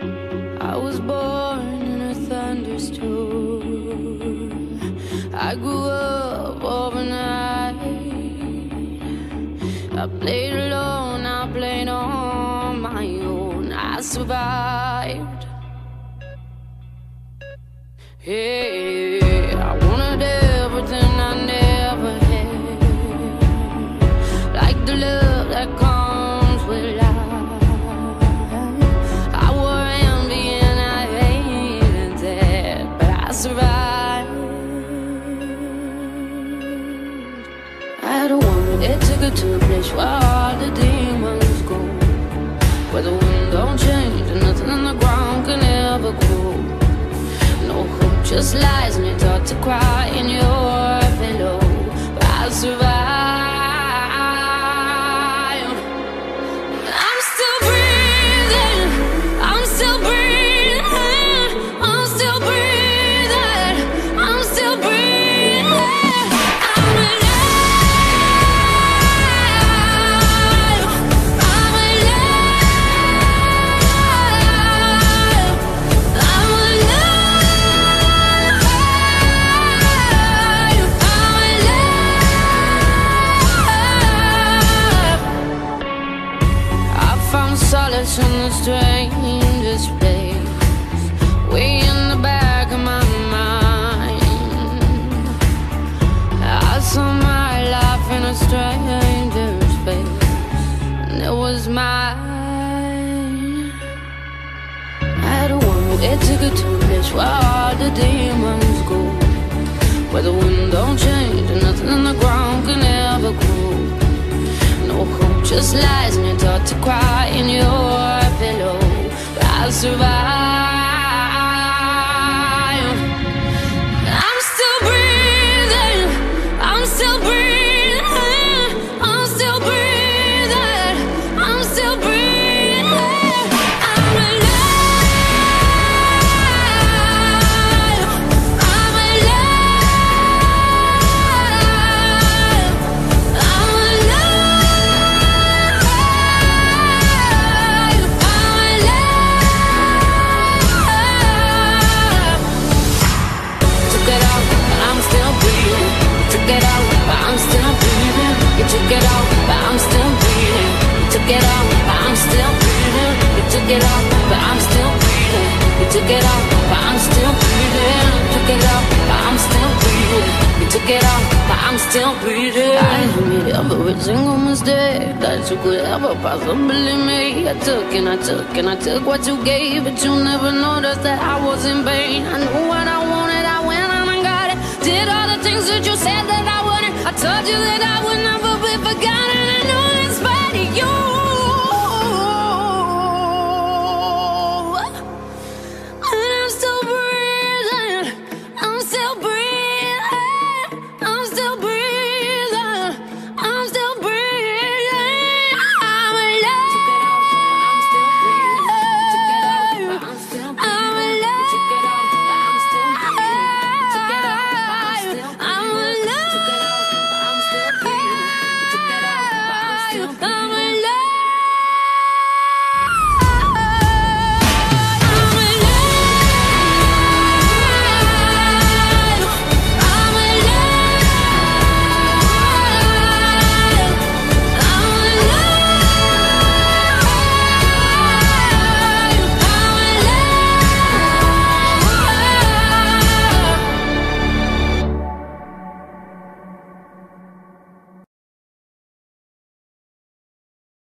I was born in a thunderstorm. I grew up overnight. I played alone, I played on my own. I survived. Hey, I wanted everything I never had, like the love that comes with life. I wore envy and I hated that, but I survived. I had a woman that took her to a place where all the demons go, where the wind don't change and nothing on the ground can ever grow. No hope, just lies, and you're taught to cry in your pillow. But I survived. I'm still breathing. I'm still breathing. I'm still breathing. I'm still breathing. I'm alive. I'm alive. I'm alive. Solace in the strangest place, way in the back of my mind. I saw my life in a stranger's face, and it was mine. I had a woman that took her to a place where all the demons go, where the wind don't change and nothing on the ground can ever grow. No hope, just lies, and you're taught to cry in your pillow. But I survived. I'm still breathing. I'm still breathing. I'm still breathing. I'm still breathing. I'm alive. I'm alive. I'm alive. Took it out, but I'm still breathing. You took it out, but I'm still breathing. You took it out, but I'm still breathing. You took it out, but I'm still breathing. You took it out, but I'm still breathing. You took it out, but I'm still breathing. You took it out, but I'm still breathing. I made every single mistake that you could ever possibly make. I took and I took and I took what you gave, but you never noticed that I was in pain. I knew what I wanted, I went on and got it. Did all the things that you said that I wouldn't. I told you that I would never be forgotten. I know in spite of you.